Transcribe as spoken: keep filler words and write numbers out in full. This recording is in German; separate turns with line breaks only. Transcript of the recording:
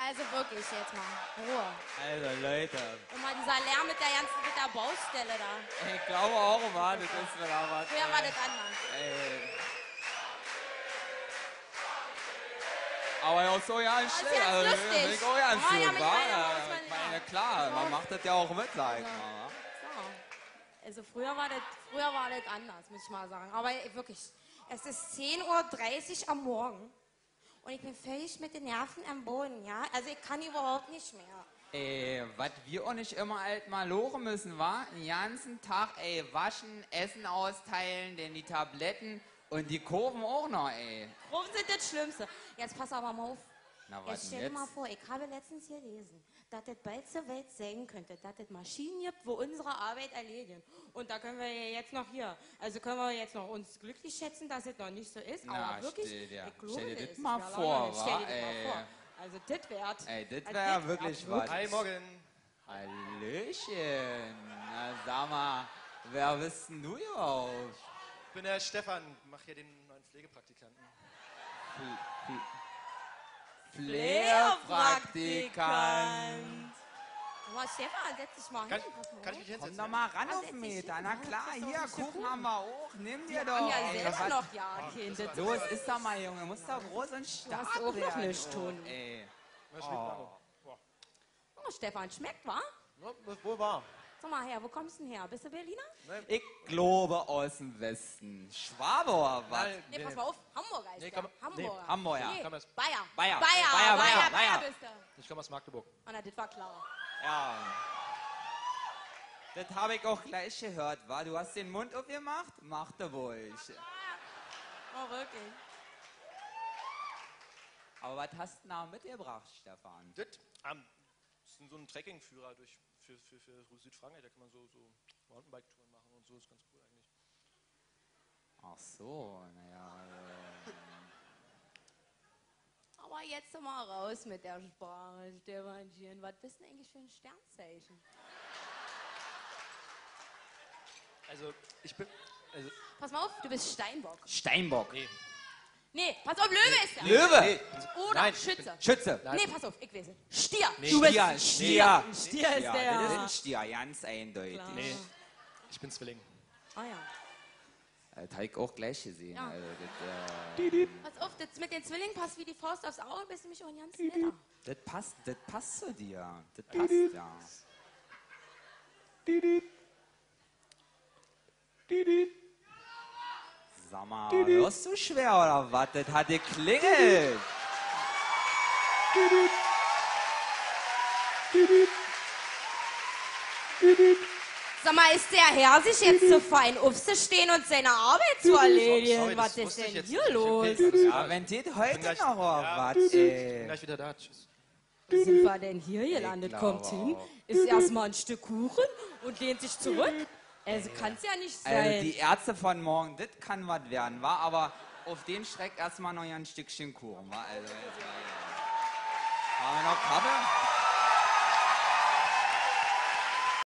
Also wirklich jetzt mal. Ruhe.
Also Leute.
Und mal dieser Lärm mit der ganzen mit der Baustelle da.
Ich glaube auch mal, das ist wieder was.
Früher war das anders.
Ey. Aber auch so ja nicht
Das ist
schlecht.
jetzt
Also,
lustig.
finde ich auch ganz
Oh, ja,
schön,
mit
wa?
meiner
Ja,
muss man-
ich meine,
ja.
klar, man macht das ja auch mit, sag ich mal. wa?
So. Also früher war das, früher war das anders, muss ich mal sagen. Aber wirklich, es ist zehn Uhr dreißig am Morgen und ich bin völlig mit den Nerven am Boden, ja? Also ich kann überhaupt nicht mehr.
Ey, was wir auch nicht immer alt mal lochen müssen, wa? Den ganzen Tag, ey, waschen, Essen austeilen, denn die Tabletten und die Kurven auch noch, ey.
Kurven sind das Schlimmste. Jetzt pass aber mal auf.
Na, was
Jetzt
denn
stell dir
jetzt?
mal vor, ich habe letztens gelesen, dass das bald zur Welt sein könnte, dass es Maschinen gibt, wo unsere Arbeit erledigen. Und da können wir ja jetzt noch hier, also können wir jetzt noch uns glücklich schätzen, dass es noch nicht so ist.
Na,
aber wirklich,
stell dir-
ich glaube,
stell dir
es
das
ist
mal
ja
vor,
lange nicht. Stell dir
wa?
das mal
Ey.
vor. Also das wert.
Ey, das
Also
wäre
das
wirklich
wert,
was.
Hi, morgen.
Hallöchen. Na, sag mal, wer bist denn du überhaupt?
Ich bin der Stefan, mache hier den neuen Pflegepraktikanten.
Pflegepraktikant.
Aber Stefan, setz dich mal
Kann,
hin. Pass mal
kann
auf.
ich mich
Komm
hinsetzen?
doch mal ran
Ah,
auf
setz
den
dich
Meter.
hin.
Na
Ja,
klar,
das ist
hier,
doch nicht so
Kuchen
gut.
haben wir auch. Nimm dir
Wir
doch.
haben ja
ey,
selber
was-
noch ja, Kind. Das
So, es ist doch mal, Junge. Muss doch groß und stark
hast auch noch
werden,
nichts
oh,
tun.
Ey.
Was schmeckt man? Boah.
Oh, Stefan, schmeckt, wa?
Ja, das wohl wahr.
Sag mal her, wo kommst du denn her? Bist du Berliner?
Ich glaube aus dem Westen. Schwabe oder was?
Nein,
Nee, pass mal auf, Hamburger ist
Nee,
der.
komm-
Hamburger.
Hamburger.
Nee,
Komm, jetzt.
Bayer.
Bayer.
Bayer,
Bayer,
Bayer,
Bayer,
Bayer,
Bayer.
bist du.
Ich komme aus Magdeburg.
Oh, na, das war klar.
Ja. Das habe ich auch gleich gehört, wa? Du hast den Mund aufgemacht? Mach da wohl.
Oh, wirklich.
Aber was hast du da mitgebracht, Stefan?
Das, ähm, das ist so ein Trekkingführer durch, für, für, für Südfrankreich. Da kann man so, so Mountainbike-Touren machen und so. Ist ganz cool eigentlich.
Ach so, naja.
Aber jetzt mal raus mit der Sprache, Stefan. Was bist du denn eigentlich für ein Sternzeichen?
Also, ich bin. Also,
Pass mal auf, du bist Steinbock.
Steinbock.
nee.
Nee, pass auf, Löwe ist der.
Löwe.
Nee.
Oder
Nein,
Schütze.
Schütze.
Nein.
Nee, pass auf, ich weiß es. Stier.
Nee.
Du bist
Stier,
ein
Stier.
Stier ist
Ja,
der.
das ist ein Stier, ganz eindeutig.
Klar.
Nee. Ich bin Zwilling.
Ah ja.
Das habe ich auch gleich gesehen.
Ja.
Also, das, äh,
Pass auf, das mit den Zwillingen passt wie die Faust aufs Auge, bist nämlich auch ein ganz netter.
das passt, das passt zu dir. Das passt, ja. Sag mal, hörst du schwer oder was? Das hat geklingelt.
Sag mal, ist der Herr sich jetzt so fein aufzustehen und seine Arbeit zu erledigen?
Sorry, das
Was ist
wusste ich
denn
jetzt
hier
nicht.
los?
Okay.
Ja, wenn das heute
gleich-
noch oder
ja,
was,
Ich bin
ey.
gleich wieder da. Tschüss.
Wo sind wir denn hier gelandet?
glaube
Kommt hin,
auch.
isst erstmal ein Stück Kuchen und lehnt sich zurück. Also kann's ja nicht sein.
Also die Ärzte von morgen, das kann was werden, wa? Aber auf den Schreck erstmal noch ein Stückchen Kuchen, wa? Also jetzt mal, haben wir noch Kaffee?